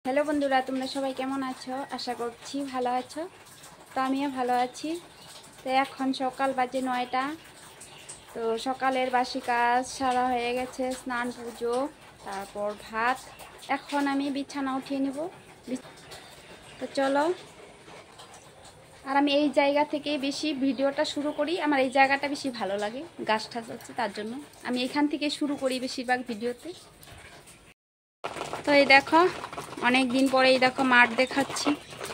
Hello বন্ধুরা, তোমরা সবাই কেমন আছো? আশা করছি ভালো আছো। তো আমিও ভালো আছি। তো এখন সকাল বাজে 9টা। তো সকালের বাসি কাজ সারা হয়ে গেছে, স্নান পুজো, তারপর ভাত। এখন আমি বিছানা উঠিয়ে নেব। তো চলো। আর আমি এই জায়গা থেকে বেশি ভিডিওটা শুরু করি, আমার এই জায়গাটা বেশি ভালো লাগে, গাছ ঠাছ আছে তার জন্য আমি এখান থেকে শুরু করি বেশিরভাগ ভিডিওতে। তো এই দেখো, অনেক দিন পরে এই দেখো মাঠ দেখাচ্ছি।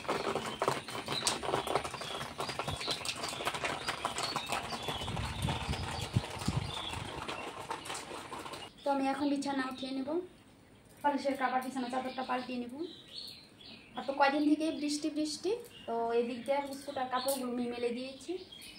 তো আমি এখন বিছানা উঠিয়ে নেব, বালিশের কাপড় বিছানা চাদরটা পাল্টিয়ে নেব। আর তো কয়দিন থেকে বৃষ্টি বৃষ্টি, তো এদিক দিয়ে বিস্কুট আর কাপড়গুলো আমি মেলে দিয়েছি।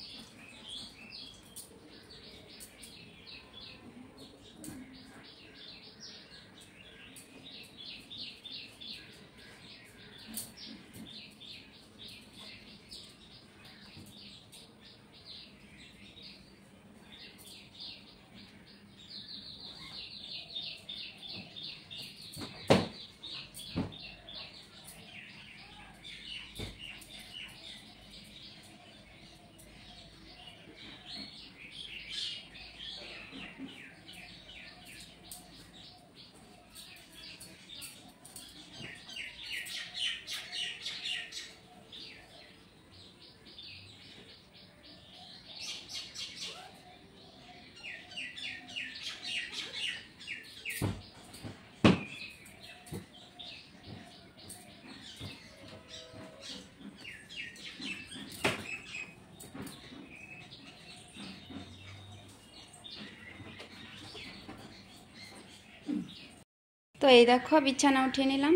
তো এই দেখো বিছানা উঠিয়ে নিলাম।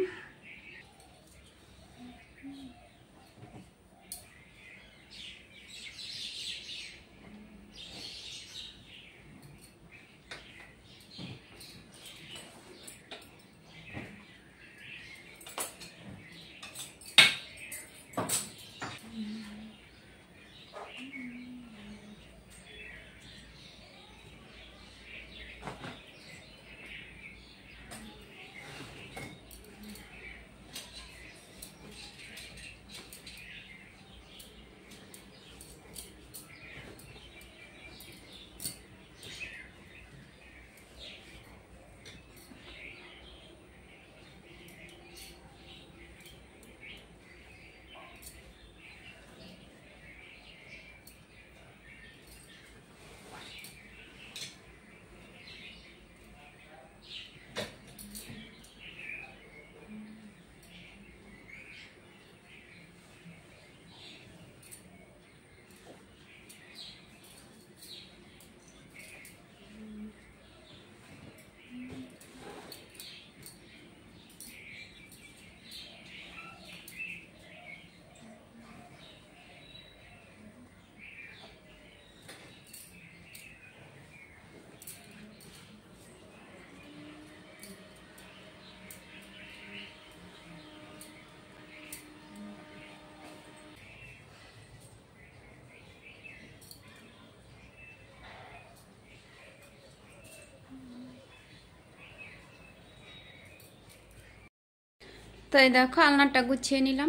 তো এই দেখো আলনাটা গুছিয়ে নিলাম।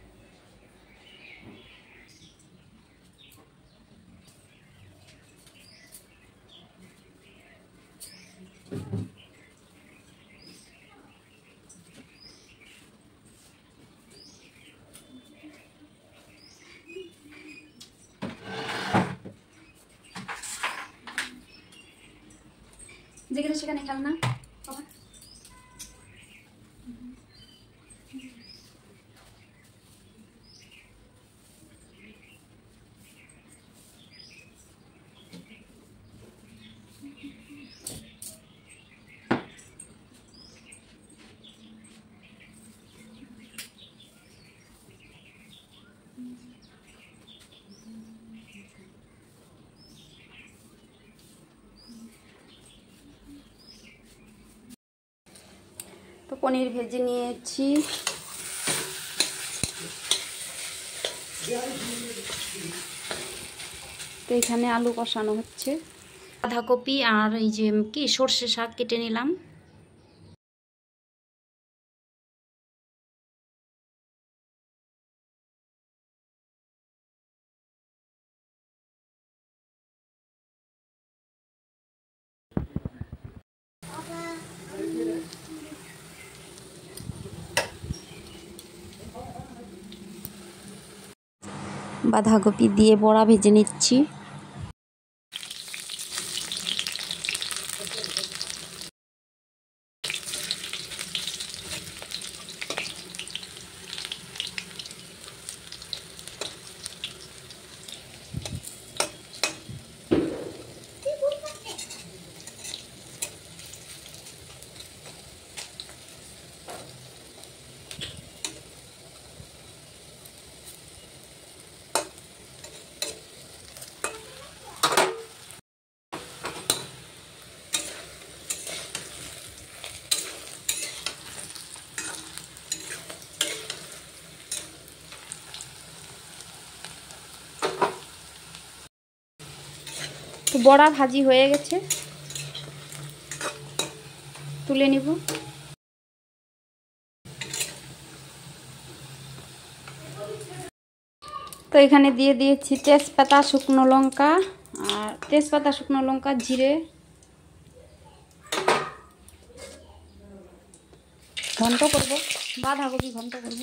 যেখানে সেখানে খেল না। তো পনির ভেজে নিয়েছি। তো এখানে আলু কষানো হচ্ছে, বাঁধাকপি আর এই যে কি সর্ষে শাক কেটে নিলাম। বাঁধাকপি দিয়ে বড়া ভেজে নিচ্ছি। তো বড়া ভাজি হয়ে গেছে, তুলে নিব। তো এখানে দিয়ে দিয়েছি তেজপাতা, শুকনো লঙ্কা, আর তেজপাতা, শুকনো লঙ্কা, জিরে। ঘন্ট করব, বাঁধাকপি ঘন্ট করব।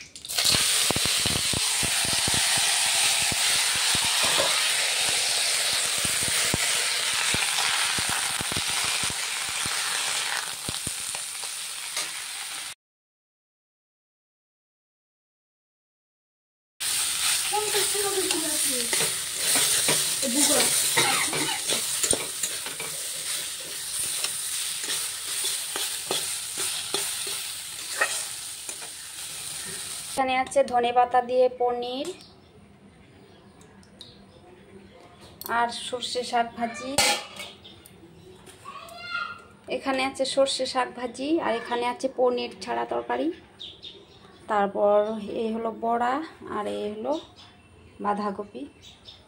এখানে আছে ধনেপাতা দিয়ে পনির আর সর্ষে শাক ভাজি। এখানে আছে সর্ষে শাক ভাজি, আর এখানে আছে পনির ছাড়া তরকারি। তারপর এই হলো বড়া, আর এই হলো বাঁধাকপি।